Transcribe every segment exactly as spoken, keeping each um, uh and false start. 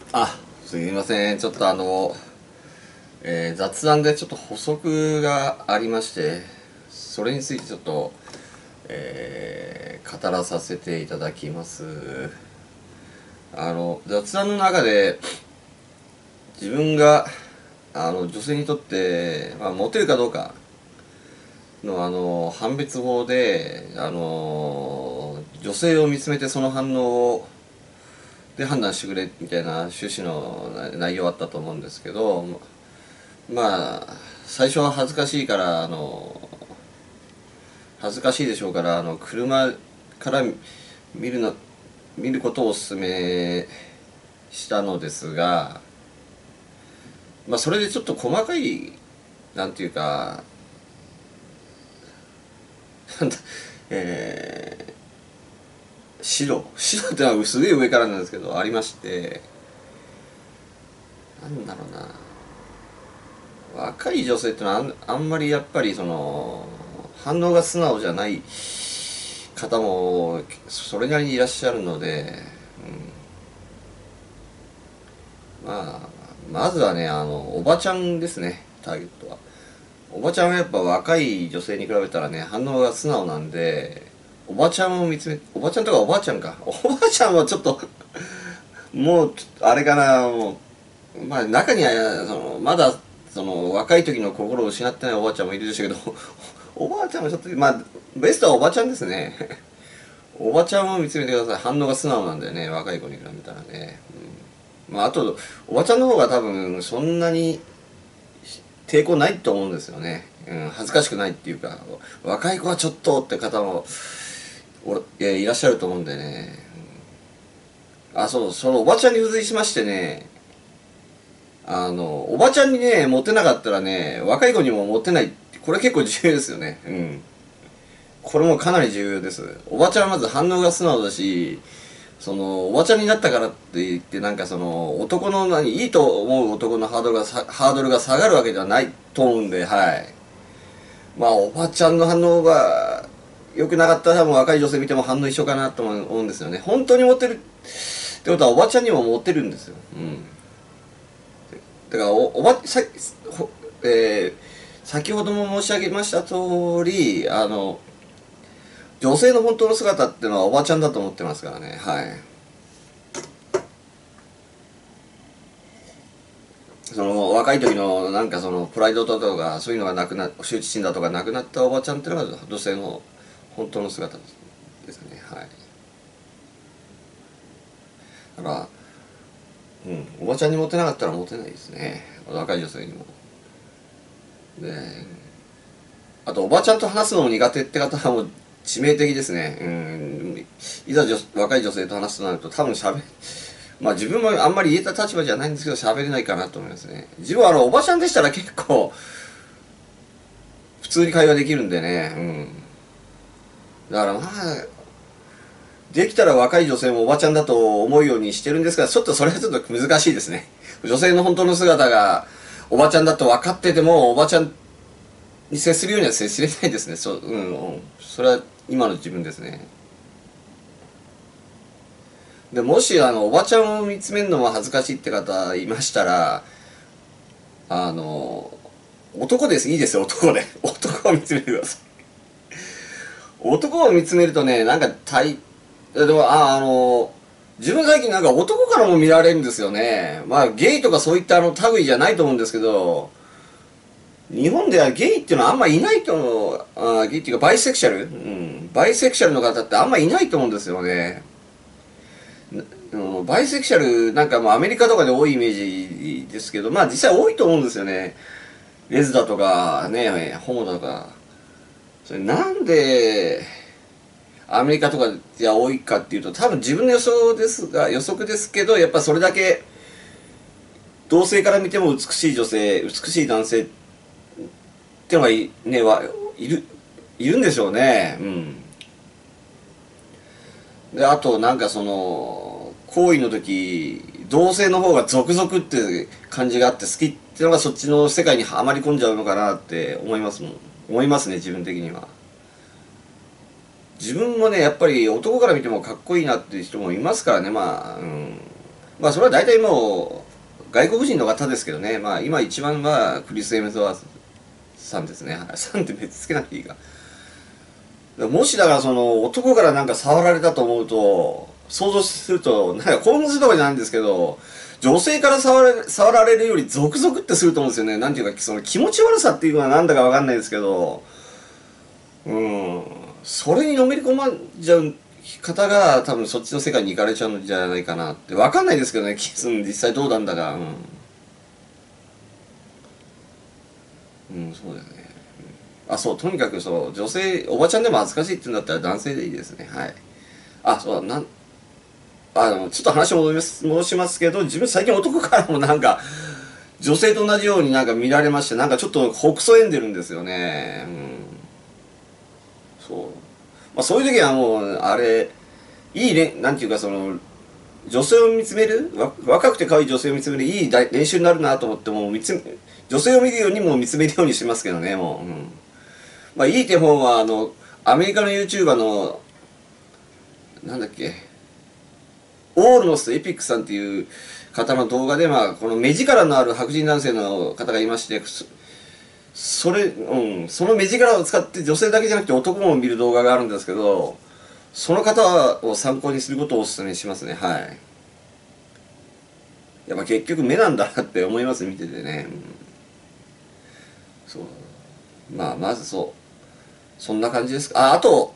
あ、すみません。ちょっとあの、えー雑談でちょっと補足がありまして、それについてちょっと、えー語らさせていただきます。あの、雑談の中で、自分が、あの、女性にとって、まあ、モテるかどうかの、あの、判別法で、あの、女性を見つめてその反応を、で判断してくれみたいな趣旨の内容あったと思うんですけど、まあ最初は恥ずかしいからあの恥ずかしいでしょうからあの車から見るの見ることをお勧めしたのですが、まあそれでちょっと細かいなんていうかなんだえー、白白ってのはすげえ上からなんですけどありまして、なんだろうな、若い女性ってのはあんあんまりやっぱりその反応が素直じゃない方もそれなりにいらっしゃるので、うん、まあまずはねあのおばちゃんですね、ターゲットは。おばちゃんはやっぱ若い女性に比べたらね反応が素直なんで、おばちゃんを見つめおばちゃんとかおばあちゃんかおばあちゃんはちょっともうあれかな、もうまあ中にはそのまだその若い時の心を失ってないおばあちゃんもいるでしょうけどおばあちゃんはちょっとまあベストはおばちゃんですねおばちゃんを見つめてください。反応が素直なんだよね、若い子に比べたらね。うん、まああとおばちゃんの方が多分そんなに抵抗ないと思うんですよね。うん、恥ずかしくないっていうか、若い子はちょっとって方もおいらっしゃると思うんでね。あ、そう、そのおばちゃんに付随しましてね、あの、おばちゃんにね、モテなかったらね、若い子にもモテないって、これ結構重要ですよね。うん。これもかなり重要です。おばちゃんはまず反応が素直だし、その、おばちゃんになったからって言って、なんかその、男の何、いいと思う男のハードルがさ、ハードルが下がるわけではないと思うんで、はい。まあ、おばちゃんの反応が良くなかったら、多分若い女性見ても反応一緒かなと思うんですよね。本当にモテるってことは、おばちゃんにもモテるんですよ。うん。だからお、おば、さ、ほえー先ほども申し上げました通り、あの、女性の本当の姿っていうのはおばちゃんだと思ってますからね。はい。その若い時のなんかそのプライドだとかそういうのがなくな羞恥心だとかなくなったおばちゃんっていうのが女性の本当の姿ですね。はい。だから、うん、おばちゃんにモテなかったらモテないですね。若い女性にも。で、あとおばちゃんと話すのも苦手って方はもう致命的ですね。うん、いざ女若い女性と話すとなると多分しゃべまあ自分もあんまり言えた立場じゃないんですけど喋れないかなと思いますね。自分はあのおばちゃんでしたら結構普通に会話できるんでね。うん。だからまあ、できたら若い女性もおばちゃんだと思うようにしてるんですが、ちょっとそれはちょっと難しいですね。女性の本当の姿がおばちゃんだと分かってても、おばちゃんに接するようには接しれないですね。そう、うん、うん。それは今の自分ですね。で、もしあの、おばちゃんを見つめるのも恥ずかしいって方いましたら、あの、男です。いいですよ、男で。男を見つめてください。男を見つめるとね、なんか対、でも、あ、あの、自分最近なんか男からも見られるんですよね。まあ、ゲイとかそういったあの類じゃないと思うんですけど、日本ではゲイっていうのはあんまいないと思う。あ、ゲイっていうかバイセクシャル、うん。バイセクシャルの方ってあんまいないと思うんですよね。うん、バイセクシャルなんかもうアメリカとかで多いイメージですけど、まあ実際多いと思うんですよね。レズだとかね、ホモだとか。それなんで、アメリカとかじゃ多いかっていうと、多分自分の予想ですが、予測ですけど、やっぱそれだけ、同性から見ても美しい女性、美しい男性ってのがい,、ね、はいる、いるんでしょうね。うん。で、あとなんかその、行為の時、同性の方が続々って感じがあって好きってのがそっちの世界にはまり込んじゃうのかなって思いますもん。思いますね、自分的には。自分もね、やっぱり男から見てもかっこいいなっていう人もいますからね、まあ、うん。 まあそれは大体もう外国人の方ですけどね。まあ今一番はクリス・エムズワースさんですね。さんって別につけなくていいか。もしだからその男からなんか触られたと思うと、想像すると、なんか興奮するとかじゃないんですけど、女性から触られ触られるよりゾクゾクってすると思うんですよね。なんていうか、その気持ち悪さっていうのはなんだかわかんないですけど、うん、それにのめり込まんじゃう方が多分そっちの世界に行かれちゃうんじゃないかなって。わかんないですけどね、実際どうなんだか。うん、うん、そうだよね。あ、そう、とにかくそう、女性、おばちゃんでも恥ずかしいって言うんだったら男性でいいですね。はい。あ、そうだ、なん、あの、ちょっと話を戻します、戻しますけど、自分最近男からもなんか、女性と同じようになんか見られまして、なんかちょっとほくそ笑んでるんですよね。うん。そう。まあそういう時はもう、あれ、いいね、なんていうかその、女性を見つめるわ若くて可愛い女性を見つめるいい練習になるなと思っても見つめ女性を見るようにも見つめるようにしますけどねもう、うん、まあいい手本はあのアメリカの YouTuber のなんだっけオールノスエピックさんっていう方の動画で、まあ、この目力のある白人男性の方がいましてそそれ、うん、その目力を使って女性だけじゃなくて男も見る動画があるんですけどその方を参考にすることをお勧めしますねはい。やっぱ結局目なんだなって思います見ててね、うん、そうまあまずそうそんな感じですかああと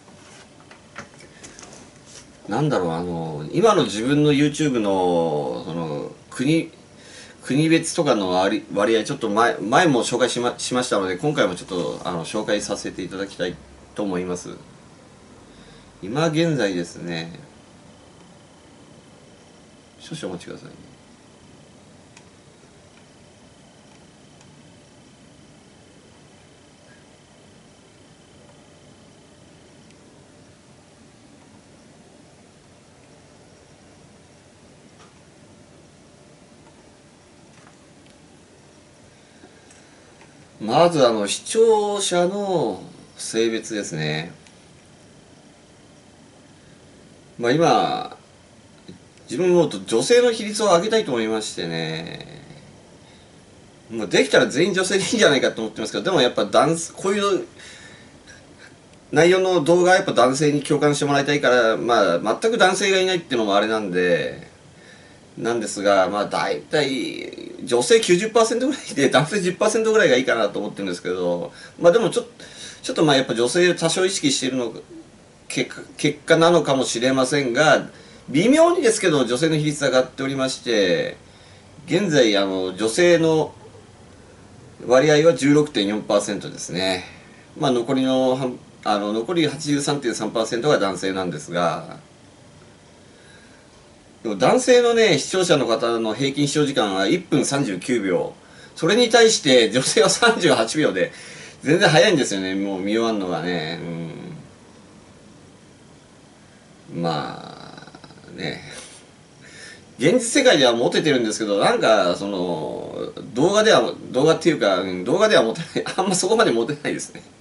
なんだろうあの今の自分の YouTube のその国国別とかの割割合ちょっと前前も紹介しま、しましたので今回もちょっとあの紹介させていただきたいと思います今現在ですね少々お待ちくださいねまずあの視聴者の性別ですねまあ今自分も女性の比率を上げたいと思いましてねもうできたら全員女性でいいんじゃないかと思ってますけどでもやっぱ男こういう内容の動画はやっぱ男性に共感してもらいたいからまあ全く男性がいないっていうのもあれなんでなんですがまあ大体女性きゅうじゅっパーセントぐらいで男性じゅっパーセントぐらいがいいかなと思ってるんですけどまあでもちょっとちょっとまあやっぱ女性を多少意識しているの結果結果なのかもしれませんが微妙にですけど女性の比率上がっておりまして現在あの女性の割合は じゅうろくてんよんパーセント ですねまあ残りの半あの残り はちじゅうさんてんさんパーセント が男性なんですがでも男性のね視聴者の方の平均視聴時間はいっぷんさんじゅうきゅうびょうそれに対して女性はさんじゅうはちびょうで全然早いんですよねもう見終わるのがね、うん、まあね現実世界ではモテてるんですけどなんかその動画では動画っていうか動画ではモテないあんまそこまでモテないですね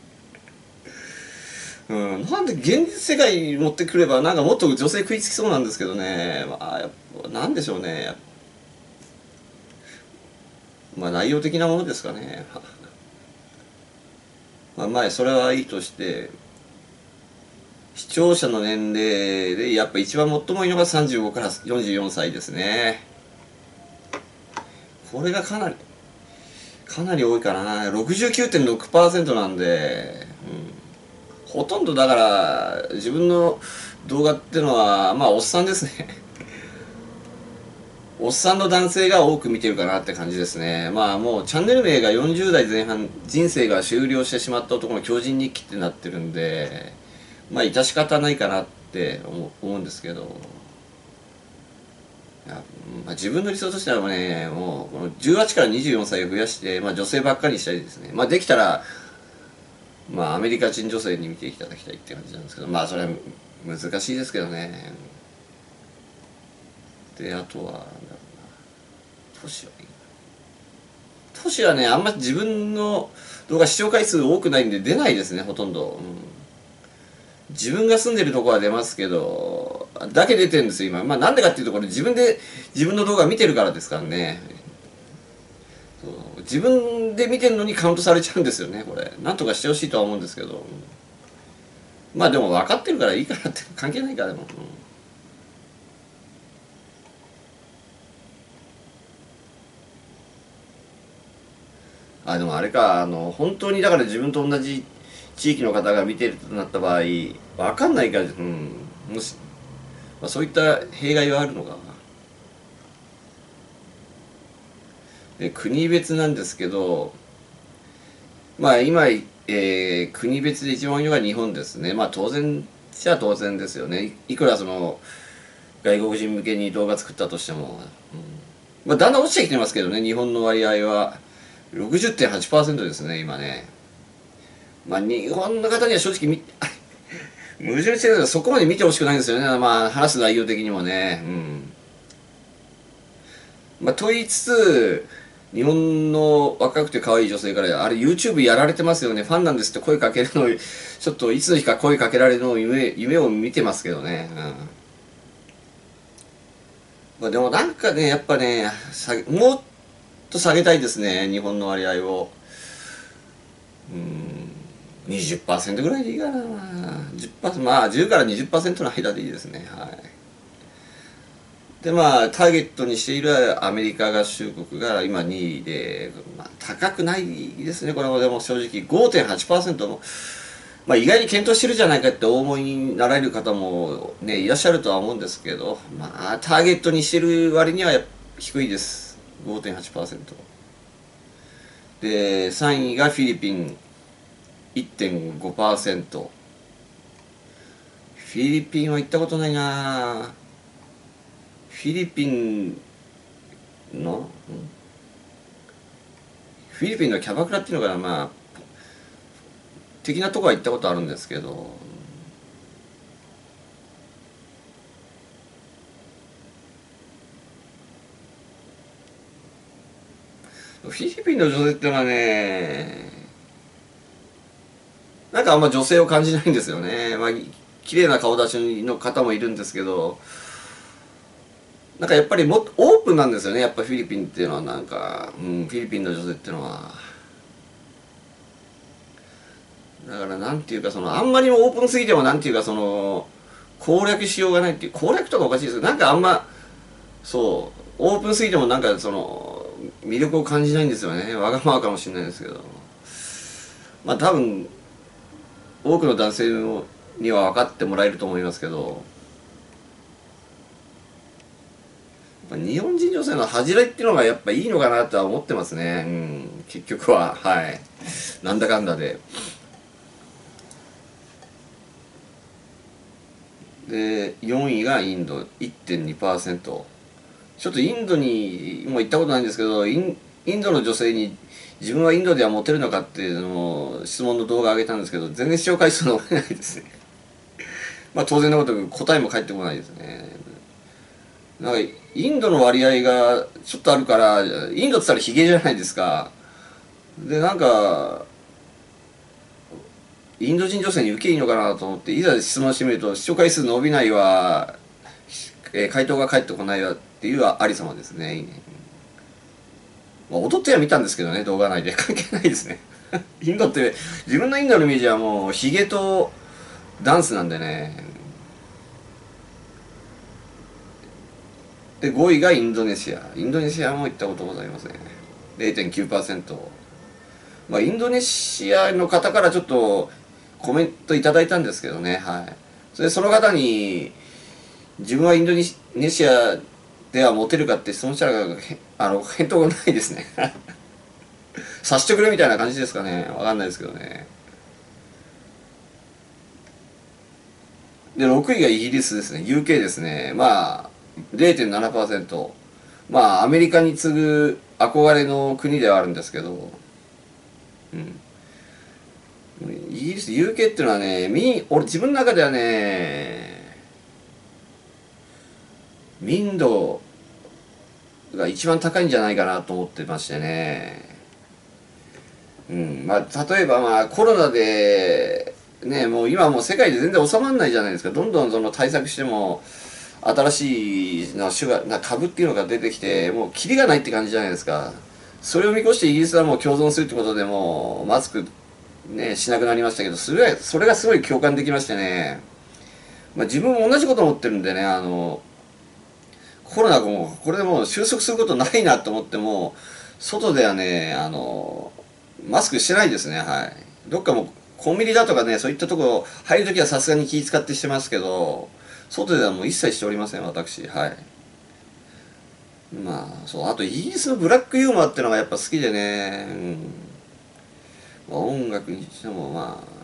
うん、なんで現実世界に持ってくればなんかもっと女性食いつきそうなんですけどねまあやっぱなんでしょうねまあ内容的なものですかねまあまあそれはいいとして視聴者の年齢でやっぱ一番最もいいのがさんじゅうごからよんじゅうよんさいですねこれがかなりかなり多いかな ろくじゅうきゅうてんろくパーセント なんで、うん、ほとんどだから自分の動画ってのはまあおっさんですねおっさんの男性が多く見てるかなって感じですねまあもうチャンネル名がよんじゅう代前半人生が終了してしまった男の狂人日記ってなってるんでまあ致し方ないかなって思思うんですけどいや、まあ、自分の理想としてはねもうこのじゅうはちからにじゅうよんさいを増やして、まあ、女性ばっかりにしたいですねまあできたらまあアメリカ人女性に見ていただきたいって感じなんですけどまあそれは難しいですけどねであとはなんだろうな都市はいい都市はねあんま自分の動画視聴回数多くないんで出ないですねほとんど、うん、自分が住んでるとこは出ますけどだけ出てるんですよ、今。まあなんでかっていうと、これ自分で自分の動画見てるからですからね。そう自分で見てるのにカウントされちゃうんですよね、これ。なんとかしてほしいとは思うんですけど。まあでも分かってるからいいからって関係ないからでも。うんあ、でもあれか、あの、本当にだから自分と同じ地域の方が見てるとなった場合、わかんないから、うん、もし、まあ、そういった弊害はあるのか。で、国別なんですけど、まあ今、えー国別で一番多いのが日本ですね。まあ当然じゃ当然ですよね。いいくらその、外国人向けに動画作ったとしても、まあだんだん落ちてきてますけどね、日本の割合は。ろくじゅってんはちパーセントですね、今ね。まあ日本の方には正直み、矛盾してるけど、そこまで見てほしくないんですよね。まあ、話す内容的にもね。うん。まあ、と言いつつ、日本の若くて可愛い女性から、あれ YouTube やられてますよね。ファンなんですって声かけるのを、ちょっといつの日か声かけられるのを夢、夢を見てますけどね。うん。まあ、でもなんかね、やっぱね、下げもっと下げたいですね。日本の割合を。うん。にじゅっパーセントぐらいでいいかな。じゅっパーセント、まあ、じゅうからにじゅっパーセントの間でいいですね。はい。でまあターゲットにしているアメリカ合衆国が今にいで、まあ、高くないですねこれも。でも正直 ごてんはちパーセント の、まあ、意外に検討してるじゃないかってお思いになられる方もねいらっしゃるとは思うんですけど、まあターゲットにしてる割には低いです。 ごてんはちパーセント でさんいがフィリピン いってんごパーセント。 フィリピンは行ったことないな。フィリピンのフィリピンのキャバクラっていうのがまあ的なとこは行ったことあるんですけど、フィリピンの女性っていうのはね、なんかあんま女性を感じないんですよね。まあ綺麗な顔立ちの方もいるんですけど、なんかやっぱりもっとオープンなんですよね。やっぱフィリピンっていうのはなんか、うん、フィリピンの女性っていうのはだからなんていうか、そのあんまりもオープンすぎてもなんていうか、その攻略しようがないっていう、攻略とかおかしいですけど、なんかあんまそうオープンすぎてもなんかその魅力を感じないんですよね。わがままかもしれないですけど、まあ多分多くの男性には分かってもらえると思いますけど、やっぱ日本人女性の恥じらいっていうのがやっぱいいのかなとは思ってますね。うん、結局は。はい、なんだかんだで。でよんいがインド いってんにパーセント。 ちょっとインドにも行ったことないんですけど、インインドの女性に自分はインドではモテるのかっていうのを質問の動画上げたんですけど、全然視聴回数伸びないですね。まあ当然のことく答えも返ってこないですね。なんかインドの割合がちょっとあるから、インドって言ったらヒゲじゃないですか。でなんかインド人女性に受けいいのかなと思っていざ質問してみると、視聴回数伸びないわ、えー回答が返ってこないわっていうありさまですね。まあ、踊っては見たんですけどね、動画内で。関係ないですね。インドって、自分のインドのイメージはもう、ヒゲとダンスなんでね。で、ごいがインドネシア。インドネシアも行ったことございません。れいてんきゅうパーセント。まあ、インドネシアの方からちょっとコメントいただいたんですけどね。はい。それで、その方に、自分はインドネシアではモテるかって質問したら、あの、返答がないですね。察してくれみたいな感じですかね。わかんないですけどね。で、ろくいがイギリスですね。ユーケー ですね。まあ、れいてんななパーセント。まあ、アメリカに次ぐ憧れの国ではあるんですけど、うん。イギリス、ユーケー っていうのはね、み、俺自分の中ではね、民度が一番高いんじゃないかなと思ってましてね。うん。まあ、例えばまあ、コロナで、ね、もう今もう世界で全然収まらないじゃないですか。どんどんその対策しても、 新しいな種がな株っていうのが出てきて、もうキリがないって感じじゃないですか。それを見越してイギリスはもう共存するってことでもうマスクねしなくなりましたけど、それはそれがすごい共感できましてね。まあ、自分も同じこと思ってるんでね、あのコロナがもうこれでもう収束することないなと思っても、外ではね、あのマスクしてないですね。はい。どっかもうコンビニだとかね、そういったところ入るときはさすがに気使ってしてますけど、外ではもう一切しておりません、私。はい。まあ、そう、あとイギリスのブラックユーモアってのがやっぱ好きでね、うん。まあ、音楽にしてもまあ、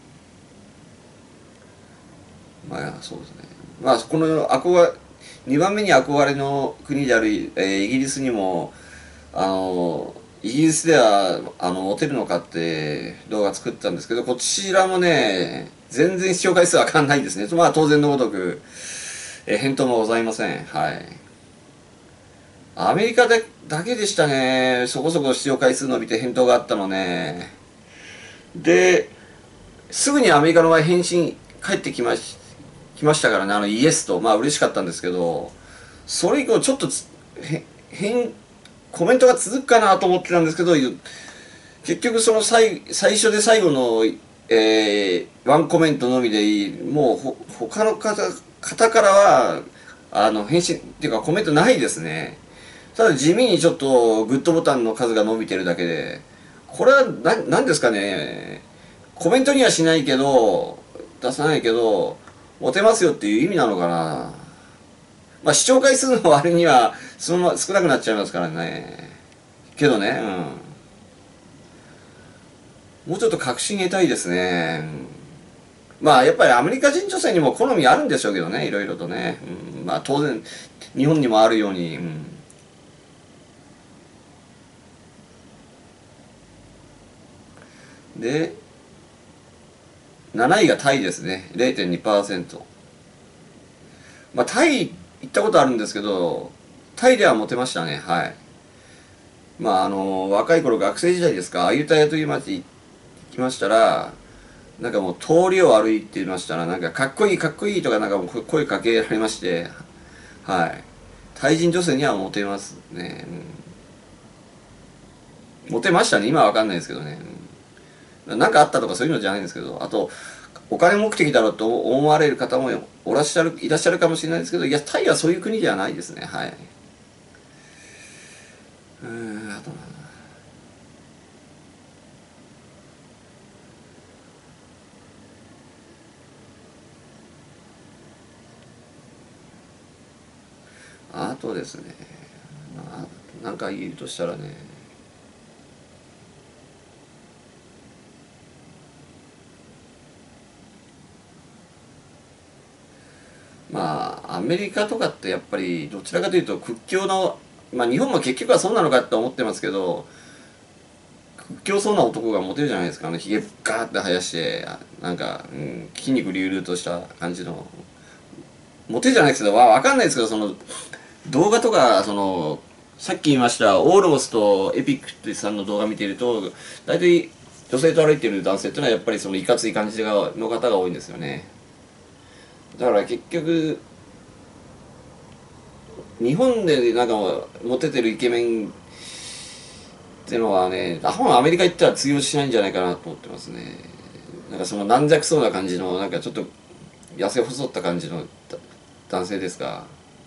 まあそうですね。まあこの憧れ、にばんめに憧れの国である、えーイギリスにも、あの、イギリスでは、あの、モテるのかって動画作ったんですけど、こちらもね、全然視聴回数わかんないんですね。まあ当然のごとく、えー返答もございません。はい。アメリカでだけでしたね。そこそこ視聴回数伸びて返答があったのね。で、すぐにアメリカの場合返信返ってきまし、来ましたからね、あのイエスと、まあ嬉しかったんですけど、それ以降ちょっとつ、へ、変、コメントが続くかなと思ってたんですけど、結局その最、最初で最後の、えー、ワンコメントのみでいい、もうほ、他の方、方からは、あの、返信っていうかコメントないですね。ただ地味にちょっとグッドボタンの数が伸びてるだけで、これはな、なんですかね。コメントにはしないけど、出さないけど、モテますよっていう意味なのかな。まあ視聴回数の割には、そのまま少なくなっちゃいますからね。けどね、うん。もうちょっと確信得たいですね。うん、まあやっぱりアメリカ人女性にも好みあるんでしょうけどね、いろいろとね。うん、まあ当然、日本にもあるように。うん、で、なないがタイですね。れいてんにパーセント。まあタイ行ったことあるんですけど、タイではモテましたね。はい。まああの、若い頃学生時代ですか、アユタヤという町行きましたら、なんかもう通りを歩いていましたら、なんかかっこいいかっこいいとかなんかもう声かけられまして、はい。タイ人女性にはモテますね。うん、モテましたね。今はわかんないですけどね。うん、なんかあったとかそういうのじゃないんですけど、あと、お金目的だろうと思われる方もおらっしゃる、いらっしゃるかもしれないですけど、いや、タイはそういう国ではないですね。はい。うん、あと、あとですね、まあ、なんか言うとしたらね、まあ、アメリカとかってやっぱりどちらかというと屈強の、まあ日本も結局はそうなのかって思ってますけど、屈強そうな男がモテるじゃないですか。あのひげガーって生やして、なんか、うん、筋肉隆々とした感じの。モテるじゃないですけど、わわかんないですけど、その動画とか、その、さっき言いましたオーロモスとエピックさんの動画見てると、大体女性と歩いてる男性っていうのはやっぱりそのいかつい感じがの方が多いんですよね。だから結局、日本でなんかモテてるイケメンっていうのはね、あほんアメリカ行ったら通用しないんじゃないかなと思ってますね。なんかその軟弱そうな感じの、なんかちょっと痩せ細った感じの男性ですが、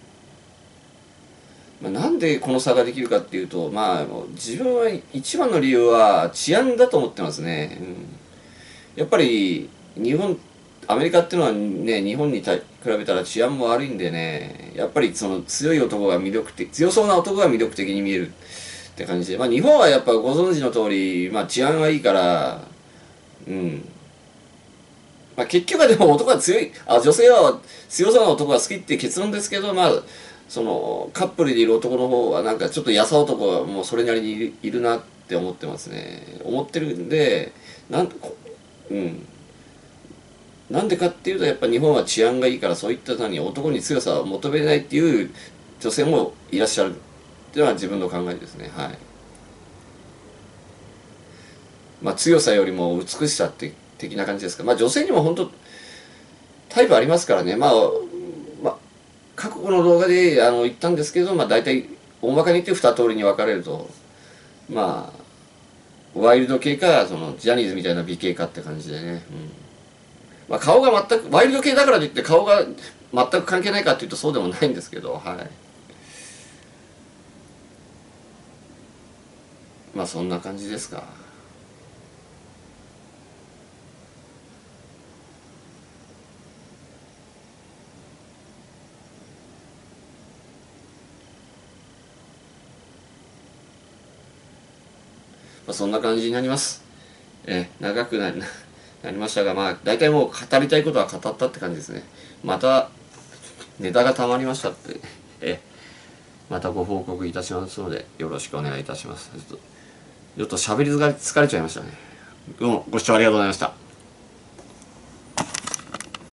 まあ、なんでこの差ができるかっていうと、まあ、自分は一番の理由は治安だと思ってますね。うん、やっぱり日本、アメリカっていうのはね、日本に比べたら治安も悪いんでね、やっぱりその強い男が魅力的、強そうな男が魅力的に見えるって感じで、まあ日本はやっぱご存知の通り、まあ治安はいいから、うん。まあ結局はでも男が強い、あ、女性は強そうな男が好きっていう結論ですけど、まあ、そのカップルでいる男の方はなんかちょっと優男はもうそれなりにいるいるなって思ってますね。思ってるんで、なんうん。なんでかっていうとやっぱ日本は治安がいいからそういったに男に強さを求めないっていう女性もいらっしゃるっていうのは自分の考えですね。はい。まあ強さよりも美しさって的な感じですか。まあ女性にも本当タイプありますからね。まあ、まあ、 過去の動画であの言ったんですけど、まあ大体大まかに言って二通りに分かれると、まあワイルド系かそのジャニーズみたいな美系かって感じでね、うん、まあ顔が全くワイルド系だからといって顔が全く関係ないかっていうとそうでもないんですけど、はい。まあそんな感じですか。まあそんな感じになります。え長くなりなりましたが、まあ大体もう語りたいことは語ったって感じですね。またネタがたまりましたってえまたご報告いたしますのでよろしくお願いいたします。ちょっとちょっと喋り疲れちゃいましたね。どうもご視聴ありがとうございました。